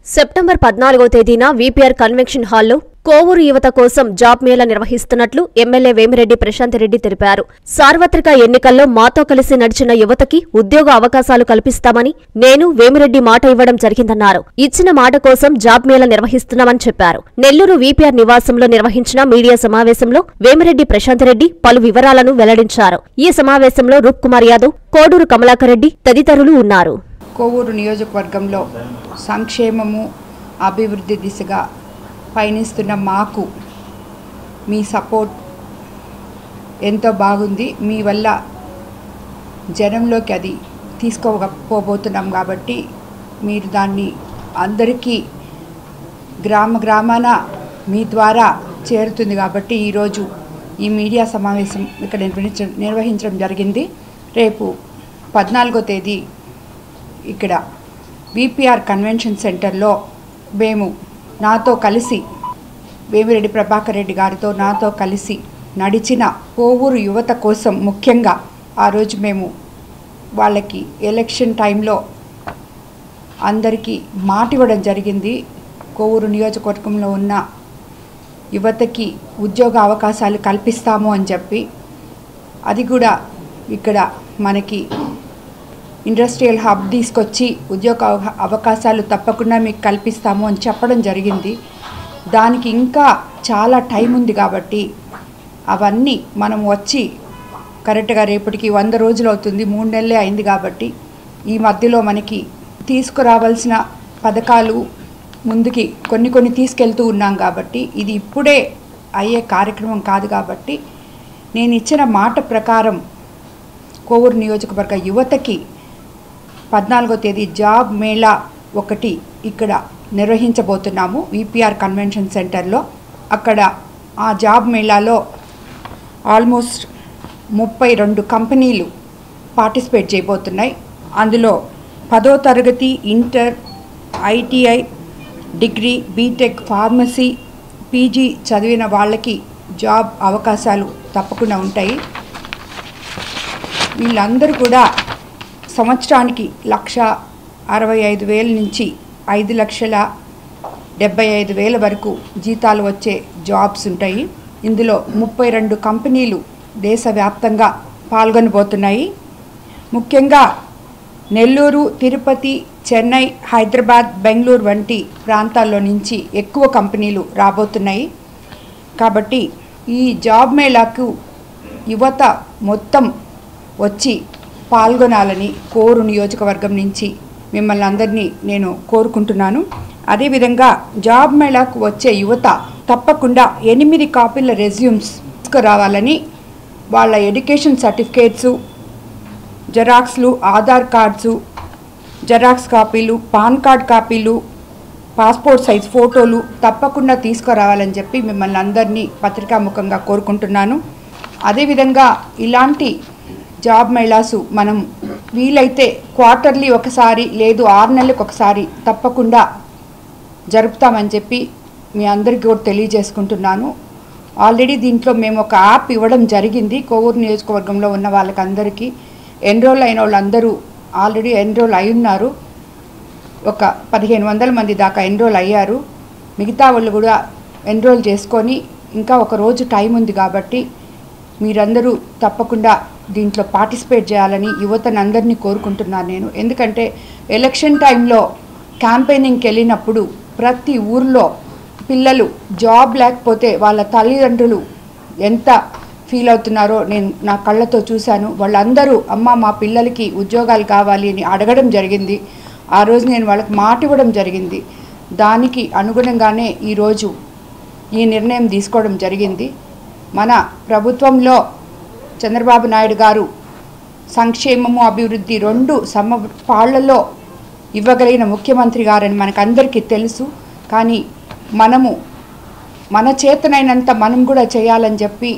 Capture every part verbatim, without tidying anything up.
September పద్నాలుగో తేదీన VPR convention హాల్లో కోవూరు యువత కోసం జాబ్ మేళా నిర్వహిస్తున్నట్లు ఎమ్మెల్యే వేమిరెడ్డి ప్రశాంత్ రెడ్డి తెలిపారు. సార్వత్రిక ఎన్నికల్లో మాతో కలిసి నడిచిన యువతకి ఉద్యోగ అవకాశాలు కల్పిస్తామని నేను వేమిరెడ్డి మాట ఇవ్వడం జరిగిందన్నారు. ఇచ్చిన మాట కోసం జాబ్ మేళా నిర్వహిస్తున్నామని చెప్పారు. నెల్లూరు వీపీఆర్ నివాసంలో నిర్వహించిన మీడియా సమావేశంలో వేమిరెడ్డి ప్రశాంత్ రెడ్డి పలు వివరాలను వెల్లడించారు. ఈ సమావేశంలో రూప్ కుమార్ యాదవ్, కోడూరు కమలాకర్ రెడ్డి తదితరులు ఉన్నారు. కోవూరు నియోజకవర్గంలో సంక్షేమము అభివృద్ధి దిశగా పయనిస్తున్న మాకు మీ సపోర్ట్ ఎంతో బాగుంది. మీ వల్ల జనంలోకి అది తీసుకోపోబోతున్నాం కాబట్టి మీరు దాన్ని అందరికీ గ్రామ గ్రామాన మీ ద్వారా చేరుతుంది కాబట్టి ఈరోజు ఈ మీడియా సమావేశం ఇక్కడ నిర్వహించ నిర్వహించడం జరిగింది. రేపు పద్నాలుగో తేదీ ఇక్కడ వీపీఆర్ కన్వెన్షన్ సెంటర్లో మేము నాతో కలిసి వేమిరెడ్డి ప్రభాకర్ రెడ్డి గారితో నాతో కలిసి నడిచిన కోవూరు యువత కోసం ముఖ్యంగా ఆ రోజు మేము వాళ్ళకి ఎలక్షన్ టైంలో అందరికీ మాట ఇవ్వడం జరిగింది. కోవూరు నియోజకవర్గంలో ఉన్న యువతకి ఉద్యోగ అవకాశాలు కల్పిస్తాము అని చెప్పి, అది కూడా ఇక్కడ మనకి ఇండస్ట్రియల్ హబ్ తీసుకొచ్చి ఉద్యోగ అవకాశాలు తప్పకుండా మీకు కల్పిస్తాము అని చెప్పడం జరిగింది. దానికి ఇంకా చాలా టైం ఉంది కాబట్టి అవన్నీ మనం వచ్చి కరెక్ట్గా రేపటికి వంద రోజులు అవుతుంది, మూడు నెలలే అయింది కాబట్టి ఈ మధ్యలో మనకి తీసుకురావాల్సిన పథకాలు ముందుకి కొన్ని కొన్ని తీసుకెళ్తూ ఉన్నాం కాబట్టి ఇది ఇప్పుడే అయ్యే కార్యక్రమం కాదు. కాబట్టి నేను ఇచ్చిన మాట ప్రకారం కోవూరు నియోజకవర్గ యువతకి పద్నాలుగో తేదీ జాబ్ మేళా ఒకటి ఇక్కడ నిర్వహించబోతున్నాము వీపీఆర్ కన్వెన్షన్ సెంటర్లో. అక్కడ ఆ జాబ్ మేళాలో ఆల్మోస్ట్ ముప్పై రెండు కంపెనీలు పార్టిసిపేట్ చేయబోతున్నాయి. అందులో పదో తరగతి, inter, ITI, degree, BTech, pharmacy, PG చదివిన వాళ్ళకి జాబ్ అవకాశాలు తప్పకుండా ఉంటాయి. వీళ్ళందరూ కూడా సంవత్సరానికి లక్ష అరవై ఐదు వేల నుంచి ఐదు లక్షల డెబ్బై ఐదు వేల వరకు జీతాలు వచ్చే జాబ్స్ ఉంటాయి. ఇందులో ముప్పై రెండు కంపెనీలు దేశవ్యాప్తంగా పాల్గొనబోతున్నాయి. ముఖ్యంగా నెల్లూరు, తిరుపతి, చెన్నై, హైదరాబాద్, బెంగళూరు వంటి ప్రాంతాల్లో నుంచి ఎక్కువ కంపెనీలు రాబోతున్నాయి. కాబట్టి ఈ జాబ్ మేళాకు యువత మొత్తం వచ్చి పాల్గొనాలని కోవూరు నియోజకవర్గం నుంచి మిమ్మల్ని అందరినీ నేను కోరుకుంటున్నాను. అదేవిధంగా జాబ్ మేళాకు వచ్చే యువత తప్పకుండా ఎనిమిది కాపీల రెజ్యూమ్స్ తీసుకురావాలని, వాళ్ళ ఎడ్యుకేషన్ సర్టిఫికేట్సు, జెరాక్స్లు, ఆధార్ కార్డ్సు, జెరాక్స్ కాపీలు, పాన్ కార్డ్ కాపీలు, పాస్పోర్ట్ సైజ్ ఫోటోలు తప్పకుండా తీసుకురావాలని చెప్పి మిమ్మల్ని అందరినీ పత్రికాముఖంగా కోరుకుంటున్నాను. అదేవిధంగా ఇలాంటి జాబ్ మేళాసు మనం వీలైతే క్వార్టర్లీ ఒకసారి లేదు ఆరు నెలలకు ఒకసారి తప్పకుండా జరుపుతామని చెప్పి మీ అందరికీ కూడా తెలియజేసుకుంటున్నాను. ఆల్రెడీ దీంట్లో మేము ఒక యాప్ ఇవ్వడం జరిగింది. కోవూరు నియోజకవర్గంలో ఉన్న వాళ్ళకందరికీ ఎన్రోల్ అయిన వాళ్ళందరూ ఆల్రెడీ ఎన్రోల్ అయి ఉన్నారు. ఒక పదిహేను వందల మంది దాకా ఎన్రోల్ అయ్యారు. మిగతా వాళ్ళు కూడా ఎన్రోల్ చేసుకొని ఇంకా ఒక రోజు టైం ఉంది కాబట్టి మీరందరూ తప్పకుండా దీంట్లో పార్టిసిపేట్ చేయాలని యువతను అందరినీ కోరుకుంటున్నాను నేను. ఎందుకంటే ఎలక్షన్ టైంలో క్యాంపెయినింగ్కి వెళ్ళినప్పుడు ప్రతి ఊర్లో పిల్లలు జాబ్ లేకపోతే వాళ్ళ తల్లిదండ్రులు ఎంత ఫీల్ అవుతున్నారో నేను నా కళ్ళతో చూశాను. వాళ్ళందరూ అమ్మ మా పిల్లలకి ఉద్యోగాలు కావాలి అని అడగడం జరిగింది. ఆ రోజు నేను వాళ్ళకి మాట ఇవ్వడం జరిగింది. దానికి అనుగుణంగానే ఈరోజు ఈ నిర్ణయం తీసుకోవడం జరిగింది. మన ప్రభుత్వంలో చంద్రబాబు నాయుడు గారు సంక్షేమము అభివృద్ధి రెండు సమ పాళ్లలో ఇవ్వగలిగిన ముఖ్యమంత్రి గారని మనకందరికీ తెలుసు. కానీ మనము మన చేతనైనంత మనం కూడా చేయాలని చెప్పి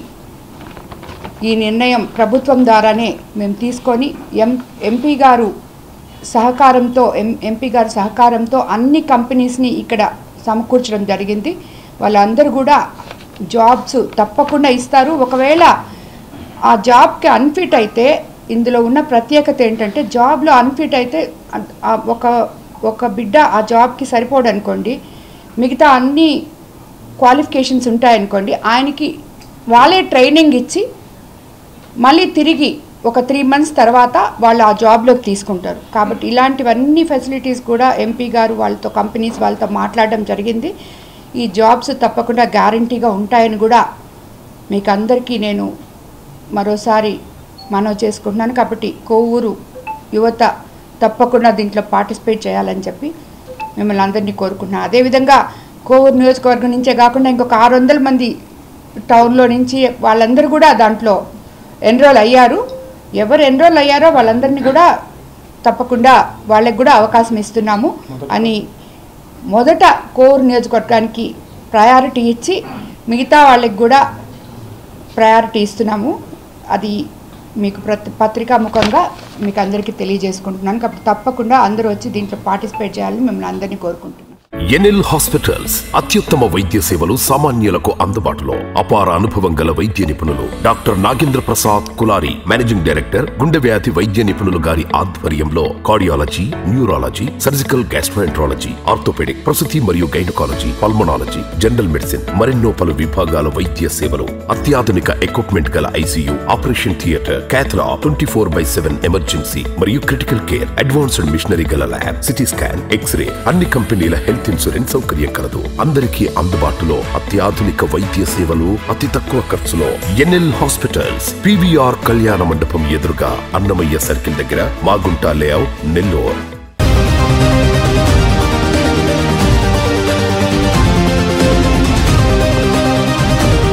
ఈ నిర్ణయం ప్రభుత్వం ద్వారానే మేము తీసుకొని ఎం ఎంపీ గారు సహకారంతో ఎం ఎంపీ గారి సహకారంతో అన్ని కంపెనీస్ని ఇక్కడ సమకూర్చడం జరిగింది. వాళ్ళందరూ కూడా జాబ్స్ తప్పకుండా ఇస్తారు. ఒకవేళ ఆ జాబ్కి అన్ఫిట్ అయితే ఇందులో ఉన్న ప్రత్యేకత ఏంటంటే జాబ్లో అన్ఫిట్ అయితే ఒక ఒక బిడ్డ ఆ జాబ్కి సరిపోడు అనుకోండి, మిగతా అన్ని క్వాలిఫికేషన్స్ ఉంటాయనుకోండి, ఆయనకి వాళ్ళే ట్రైనింగ్ ఇచ్చి మళ్ళీ తిరిగి ఒక త్రీ మంత్స్ తర్వాత వాళ్ళు ఆ జాబ్లోకి తీసుకుంటారు. కాబట్టి ఇలాంటివన్నీ ఫెసిలిటీస్ కూడా ఎంపీ గారు వాళ్ళతో కంపెనీస్ వాళ్ళతో మాట్లాడడం జరిగింది. ఈ జాబ్స్ తప్పకుండా గ్యారంటీగా ఉంటాయని కూడా మీకు అందరికీ నేను మరోసారి మనవి చేసుకుంటున్నాను. కాబట్టి కోవూరు యువత తప్పకుండా దీంట్లో పార్టిసిపేట్ చేయాలని చెప్పి మిమ్మల్ని అందరినీ కోరుకుంటున్నాను. అదేవిధంగా కోవూరు నియోజకవర్గం నుంచే కాకుండా ఇంకొక ఆరు వందల మంది టౌన్లో నుంచి వాళ్ళందరూ కూడా దాంట్లో ఎన్రోల్ అయ్యారు. ఎవరు ఎన్రోల్ అయ్యారో వాళ్ళందరినీ కూడా తప్పకుండా వాళ్ళకి కూడా అవకాశం ఇస్తున్నాము అని మొదట కోవూరు నియోజకవర్గానికి ప్రయారిటీ ఇచ్చి మిగతా వాళ్ళకి కూడా ప్రయారిటీ ఇస్తున్నాము. అది మీకు ప్రతి పత్రికా ముఖంగా మీకు అందరికీ తెలియజేసుకుంటున్నాను. కాబట్టి తప్పకుండా అందరూ వచ్చి దీంట్లో పార్టిసిపేట్ చేయాలని మిమ్మల్ని అందరినీ కోరుకుంటున్నాను. ఎన్ఎల్ హాస్పిటల్స్ అత్యుత్తమ వైద్య సేవలు సామాన్యులకు అందుబాటులో. అపార అనుభవం గల వైద్య నిపుణులు doctor Nagendra Prasad Kulari, managing director, గుండె వ్యాధి వైద్య నిపుణులు గారి ఆధ్వర్యంలో cardiology, neurology, surgical gastroenterology, orthopaedic, ప్రసూతి మరియు గైనకాలజీ, పల్మనాలజీ, జనరల్ మెడిసిన్ మరెన్నో పలు విభాగాల వైద్య సేవలు, అత్యాధునిక ఎక్విప్మెంట్ గల ICU, operation theatre, cath lab, twenty four by seven emergency మరియు క్రిటికల్ కేర్, అడ్వాన్స్డ్ మిషనరీ గల ల్యాబ్, సిటీ స్కాన్, ఎక్స్రే, అన్ని కంపెనీల హెల్త్ ఇన్సూరెన్స్ సౌకర్యం కలదు. అందరికీ అందుబాటులో అత్యాధునిక వైద్య సేవలు అతి తక్కువ ఖర్చులో. ఎన్ఎల్ హాస్పిటల్స్, పీవీఆర్ కళ్యాణ మండపం ఎదురుగా, అన్నమయ్య సర్కిల్ దగ్గర, మాగుంట లేఅవుట్, నెల్లూరు.